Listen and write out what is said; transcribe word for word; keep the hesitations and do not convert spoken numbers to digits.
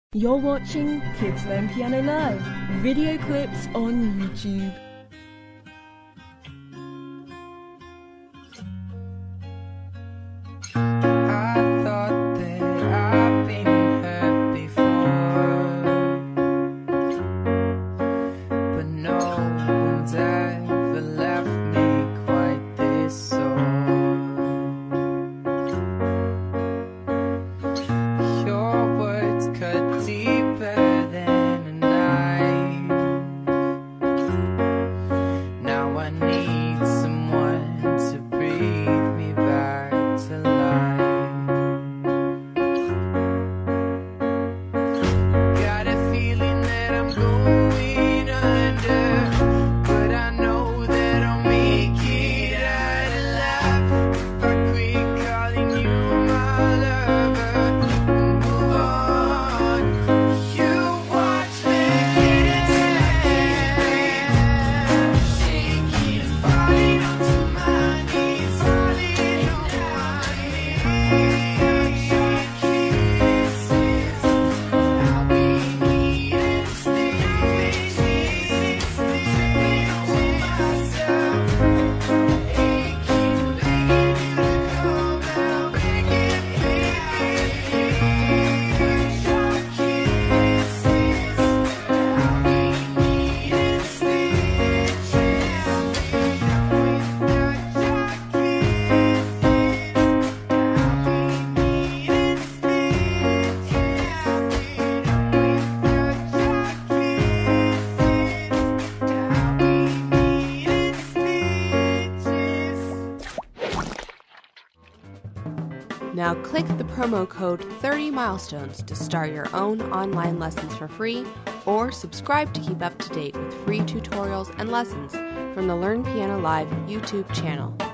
You're watching Kids Learn Piano Live, video clips on YouTube. I thought that I've been hurt before, but no one's ever left me quite this sore. Your words cut deeper than a knife. Now I need someone to breathe me back to life. Got a feeling that I'm going under, but I know that I'll make it out alive if I quit calling you my lover and move on. You watch me get into that, shaking, falling onto my knees, falling on my knees. Your kisses, I'll be needing stitches, stitching on myself, aching, begging you to come out, begging, begging. Your kisses, I'll be needing stitches, without your kisses, I'll be needing Now click the promo code thirty milestones to start your own online lessons for free, or subscribe to keep up to date with free tutorials and lessons from the Learn Piano Live YouTube channel.